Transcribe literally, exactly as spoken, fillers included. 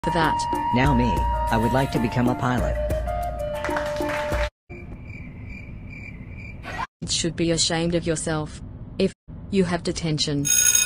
For that. Now me, I would like to become a pilot. You should be ashamed of yourself. If you have detention.